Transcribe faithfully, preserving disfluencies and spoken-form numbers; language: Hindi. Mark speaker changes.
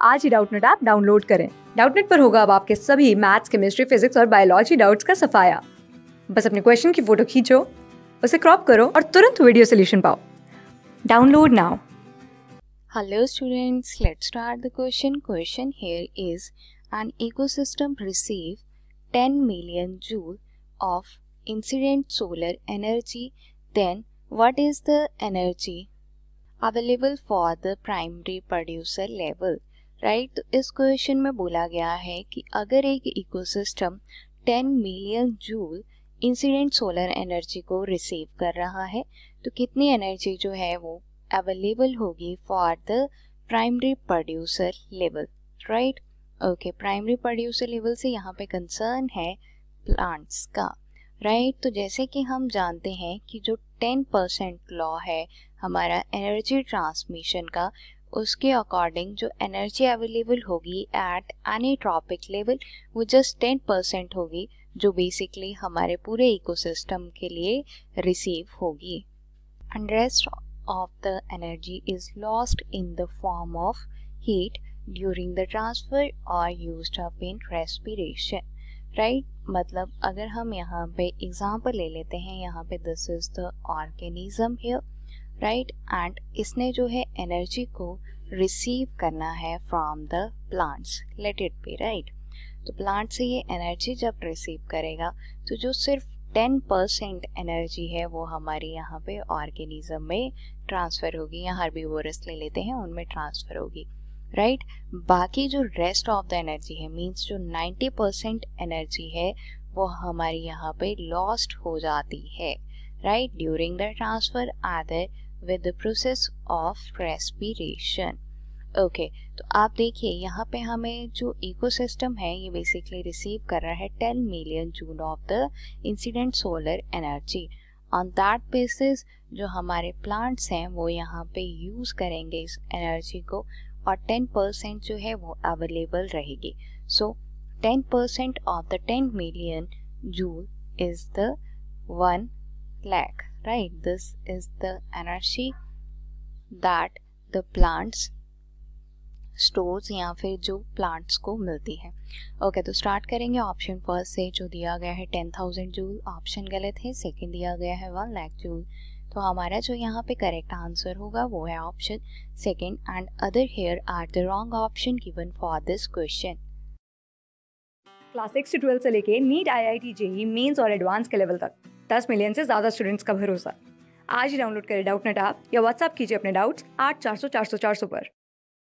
Speaker 1: आज ही डाउटनेट ऐप डाउनलोड करें। डाउटनेट पर होगा अब आपके सभी मैथ्स, केमिस्ट्री, फिजिक्स और बायोलॉजी डाउट्स का सफाया। बस अपने क्वेश्चन की फोटो खींचो, उसे क्रॉप करो और तुरंत वीडियो सोल्यूशन पाओ। Download now.
Speaker 2: Hello students, let's start the question. Question here is an ecosystem receive ten million joule of incident solar energy. Then what is the energy available for the primary producer level? Right? तो इस क्वेश्चन में बोला गया है कि अगर एक ecosystem ten million joule incident solar energy को रिसीव कर रहा है तो कितनी एनर्जी जो है वो अवेलेबल होगी for the primary producer level. Right, okay, primary producer level से यहाँ पे कंसर्न है प्लांट्स का। Right right? तो जैसे कि हम जानते हैं कि जो ten परसेंट लॉ है हमारा एनर्जी ट्रांसमिशन का, उसके अकॉर्डिंग जो एनर्जी अवेलेबल होगी एट एनीट्रॉपिक लेवल वो जस्ट ten परसेंट होगी, जो बेसिकली हमारे पूरे इकोसिस्टम के लिए रिसीव होगी। And rest of the energy is lost in the form of heat during the transfer or used up in respiration. Right? मतलब अगर हम यहाँ पे एग्जाम्पल ले लेते हैं, यहाँ पे this is the organism here, right, and इसने जो है एनर्जी को रिसीव करना है from the plants, let it be, right. तो प्लांट से ये एनर्जी जब रिसीव करेगा तो जो सिर्फ ten परसेंट एनर्जी है वो हमारी यहाँ पे ऑर्गेनिज्म में ट्रांसफ़र होगी, या हर्बीवोरस ले लेते हैं उनमें ट्रांसफ़र होगी, राइट right? बाकी जो रेस्ट ऑफ द एनर्जी है, मींस जो ninety परसेंट एनर्जी है वो हमारी यहाँ पे लॉस्ट हो जाती है, right, during the transfer other with the process of respiration. Okay, तो आप देखिए यहाँ पे हमें जो इकोसिस्टम है ये बेसिकली रिसीव कर रहा है ten million joule of the incident solar energy. On that basis जो हमारे प्लांट्स हैं वो यहाँ पे यूज करेंगे इस एनर्जी को, और ten परसेंट जो है वो अवेलेबल रहेगी। So ten percent of the ten million joule is the one lakh, right. This is the energy that the plants stores या फिर जो प्लांट्स को मिलती है। ओके okay, तो स्टार्ट करेंगे ऑप्शन फर्स्ट से, जो दिया गया है टेन थाउजेंड जूल, ऑप्शन गलत है। सेकंड दिया गया है वन लाख जूल, तो हमारा जो यहाँ पे करेक्ट आंसर होगा वो है option second, and other here are the wrong option given for this question.
Speaker 1: Class six से ट्वेल्थ से लेके NEET, I I T, JEE mains और एडवांस के लेवल तक दस मिलियन से ज्यादा स्टूडेंट्स का भरोसा। आज ही डाउनलोड करें डाउटनेट ऐप या व्हाट्सएप कीजिए अपने डाउट्स आठ चार सौ चार सौ चार सौ पर।